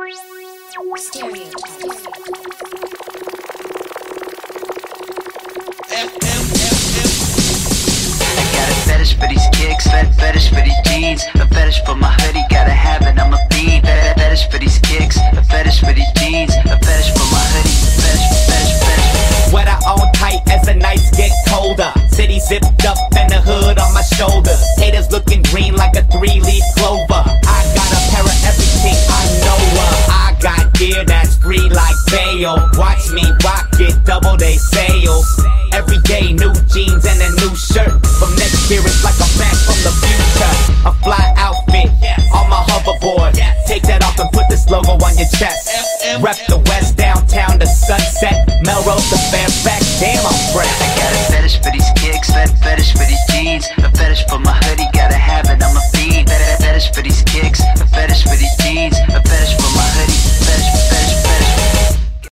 Got a fetish for these kicks, fetish for these jeans, a fetish for my hoodie, gotta have it, I'm a fiend. Fetish for these kicks, a fetish for these jeans, a fetish for my hoodie, fetish. Sweater on tight as the nights get colder. City zipped up and the hood on my shoulder. Haters looking green like a 3-leaf clover. I got a pair of everything, I know I got gear that's free like bail. Watch me rock it, double they sales. Every day new jeans and a new shirt. From next year it's like I'm back from the future. A fly outfit on my hoverboard. Take that off and put this logo on your chest. Rep the West downtown to Sunset, Melrose to Fairfax. Damn, I'm fresh. I got a fetish for these kicks, fetish for these jeans, a fetish for my hoodie, gotta have it, I'm a fiend. Fetish for these kicks, a fetish for these jeans, a